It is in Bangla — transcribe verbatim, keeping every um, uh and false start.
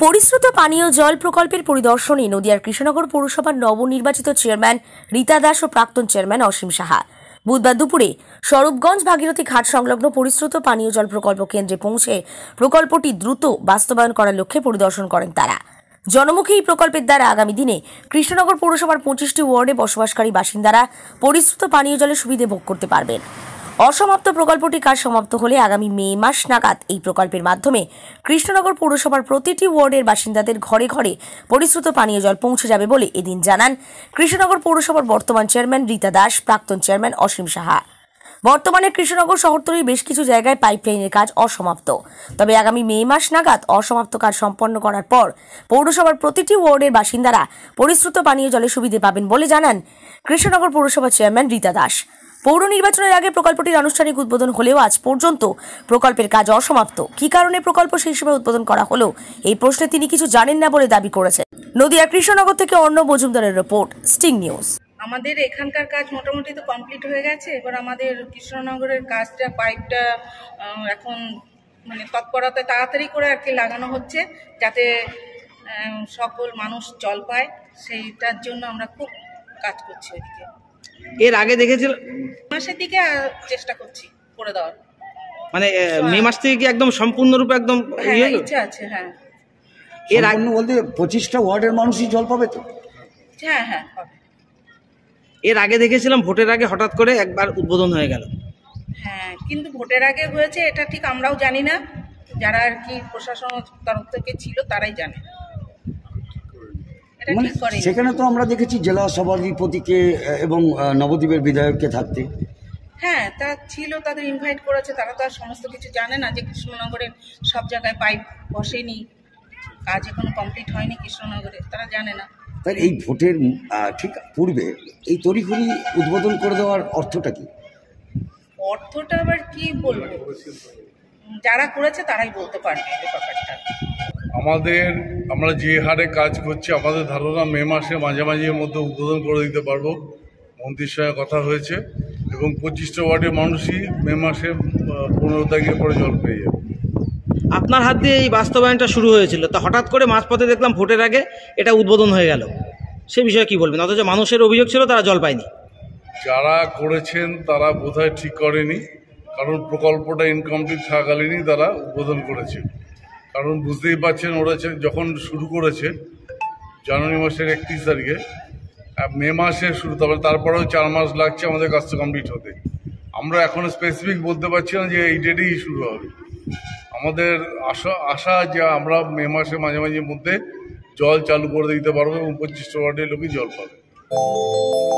পরিশ্রুত পানীয় জল প্রকল্পের পরিদর্শনে নদিয়ার কৃষ্ণনগর পৌরসভার নবনির্বাচিত চেয়ারম্যান রীতা দাস ও প্রাক্তন চেয়ারম্যান অসীম সাহা বুধবার দুপুরে স্বরূপগঞ্জ ভাগীরথী ঘাট সংলগ্ন পরিশ্রুত পানীয় জল প্রকল্প কেন্দ্রে পৌঁছে প্রকল্পটি দ্রুত বাস্তবায়ন করার লক্ষ্যে পরিদর্শন করেন তারা। জনমুখী এই প্রকল্পের দ্বারা আগামী দিনে কৃষ্ণনগর পৌরসভার পঁচিশটি ওয়ার্ডে বসবাসকারী বাসিন্দারা পরিশ্রুত পানীয় জলের সুবিধে ভোগ করতে পারবেন। অসমাপ্ত প্রকল্পটি কাজ সমাপ্ত হলে আগামী মে মাস নাগাদ এই প্রকল্পের মাধ্যমে কৃষ্ণনগর পৌরসভার প্রতিটি ওয়ার্ডের বাসিন্দাদের ঘরে ঘরে পরিশ্রুত পানীয় জল পৌঁছে যাবে বলে এদিন জানান কৃষ্ণনগর পৌরসভার বর্তমান চেয়ারম্যান রীতা দাস, প্রাক্তন চেয়ারম্যান অসীম সাহা। বর্তমানে কৃষ্ণনগর শহরতলির বেশ কিছু জায়গায় পাইপলাইনের কাজ অসমাপ্ত, তবে আগামী মে মাস নাগাদ অসমাপ্ত কাজ সম্পন্ন করার পর পৌরসভার প্রতিটি ওয়ার্ডের বাসিন্দারা পরিশ্রুত পানীয় জলের সুবিধে পাবেন বলে জানান কৃষ্ণনগর পৌরসভার চেয়ারম্যান রীতা দাস। পৌর নির্বাচনের আগে প্রকল্পটির আনুষ্ঠানিক উদ্বোধন হলেও আজ পর্যন্ত প্রকল্পের কাজ অসমাপ্ত। কী কারণে প্রকল্প সেই সময় উদ্বোধন করা হলো এই প্রশ্নে তিনি কিছু জানেন না বলে দাবি করেছেন। নদিয়া কৃষ্ণনগর থেকে অর্ণ মজুমদারের রিপোর্ট, স্টিং নিউজ। আমাদের এখানকার কাজ মোটামুটি তো কমপ্লিট হয়ে গেছে। এবার আমাদের কৃষ্ণনগরের কাজটা পাইপটা এখন মানে তৎপরতা তাড়াতাড়ি করে আর কি লাগানো হচ্ছে, যাতে সকল মানুষ জল পায়। সেইটার জন্য আমরা খুব কাজ করছি। ওইদিকে এর আগে দেখেছিল মাসের দিকে চেষ্টা করছি করে দেওয়ার, মানে মে মাস থেকে কি একদম সম্পূর্ণরূপে একদম ইচ্ছা আছে। হ্যাঁ, এর আগে বলতে পঁচিশটা ওয়ার্ডের মানুষই জল পাবে তো? হ্যাঁ হ্যাঁ পাবে। এর আগে দেখেছিলাম ভোটের আগে হঠাৎ করে একবার উদ্বোধন হয়ে গেল। হ্যাঁ, কিন্তু ভোটের আগে হয়েছে এটা ঠিক আমরাও জানি না, যারা আর কি প্রশাসন তরফ থেকে ছিল তারাই জানে। মানে সেখানে তো আমরা দেখেছি জেলা সভাধিপতিকে এবং নবদ্বীপের বিধায়ককে থাকতে। হ্যাঁ, তা ছিল, তাদের ইনভাইট করেছে, তারা তো আর সমস্ত কিছু জানে না যে কৃষ্ণনগরের সব জায়গায় পাইপ বসেনি, কাজ এখনো কমপ্লিট হয়নি কৃষ্ণনগরে, তারা জানে না। তাই এই ভোটের ঠিক পূর্বে এই তড়িঘড়ি উদ্বোধন করে দেওয়ার অর্থটা কি? অর্থটা আবার কি বলবো, যারা করেছে তারাই বলতে পারবে এই ব্যাপারটা। আমাদের আমরা যে হারে কাজ করছি, আমাদের ধারণা মে মাসে মাঝামাঝির মধ্যে উদ্বোধন করে দিতে পারবো। মন্ত্রীর সঙ্গে কথা হয়েছে এবং পঁচিশটা ওয়ার্ডের মানুষই মে মাসে পনেরো তারিখের পরে জল পেয়ে যাবে। আপনার হাত দিয়ে এই বাস্তবায়নটা শুরু হয়েছিল, তা হঠাৎ করে মাঝপথে দেখলাম ভোটের আগে এটা উদ্বোধন হয়ে গেল, সে বিষয়ে কি বলবেন? অথচ মানুষের অভিযোগ ছিল তারা জল পায়নি। যারা করেছেন তারা বোধহয় ঠিক করেনি, কারণ প্রকল্পটা ইনকমপ্লিট থাকাকালীনই তারা উদ্বোধন করেছে। কারণ বুঝতেই পারছেন, ওরা যখন শুরু করেছে জানুয়ারি মাসের একত্রিশ তারিখে, মে মাসে শুরু, তবে তারপরেও চার মাস লাগছে আমাদের কাজটা কমপ্লিট হতে। আমরা এখন স্পেসিফিক বলতে পারছি না যে এই ডেটেই শুরু হবে। আমাদের আশা আশা যে আমরা মে মাসে মাঝামাঝির মধ্যে জল চালু করে দিতে পারবো এবং পঁচিশটা ওয়ার্ডের লোকই জল পাবে।